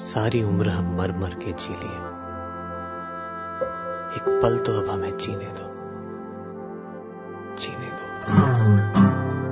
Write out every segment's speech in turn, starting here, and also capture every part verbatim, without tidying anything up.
सारी उम्र हम मर मर के जी लिए, एक पल तो अब हमें जीने दो, जीने दो।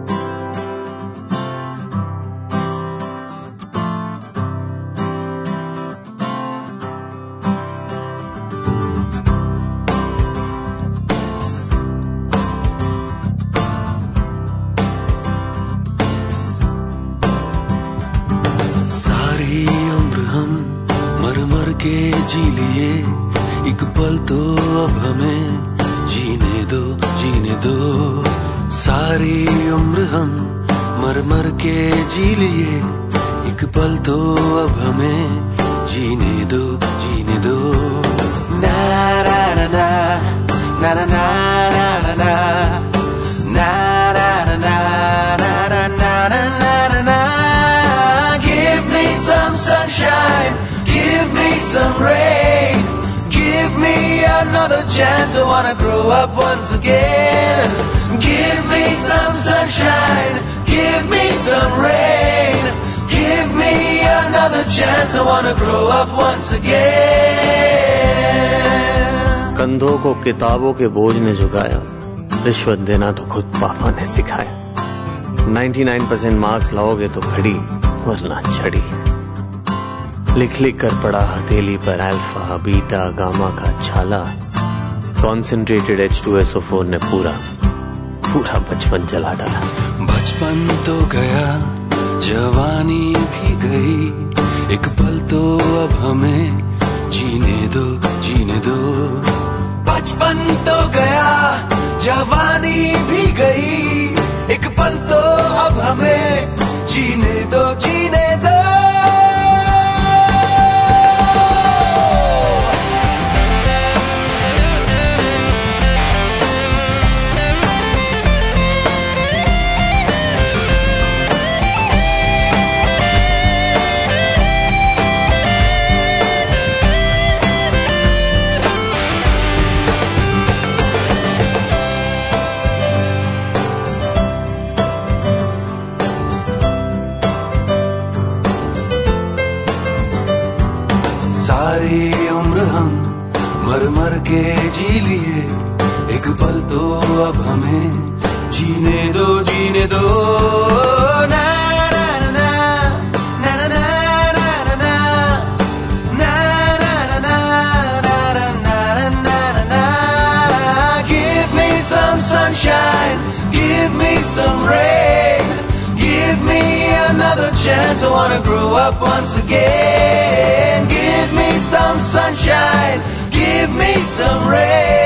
सारी उम्र हम मर मर के जी लिए, एक पल तो अब हमें जीने दो, जीने दो। सारी उम्र हम मर मर के जी लिए, एक पल तो अब हमें जीने दो, जीने दो। ना ना ना ना ना ना ना ना ना ना ना ना ना ना ना ना। Give me some sunshine, give me some rain, give me another chance. I wanna grow up once again. Give me some sunshine, give me some rain, give me another chance. I wanna grow up once again. कंधों को किताबों के बोझ ने झुकाया, रिश्वत देना तो खुद पापा ने सिखाया। निन्यानवे परसेंट मार्क्स लाओगे तो घड़ी वरना छड़ी, लिख लिख कर पड़ा हथेली पर अल्फा बीटा गामा का छाला। Concentrated H two S O four ने पूरा पूरा बचपन जला डाला। बचपन तो गया, जवानी भी गई, एक पल तो अब हमें जीने दो, जीने दो। बचपन तो गया, जवानी भी गई, एक पल तो अब हमें जीने दो, जीने दो। सारी उम्र हम मर मर के जी लिए, एक पल तो अब हमें जीने दो, जीने दो। ना ना ना ना ना ना ना ना ना ना ना ना ना ना। Give me some sunshine, give me some rain, give me another chance. I wanna grow up once again. Give me some sunshine, give me some rain.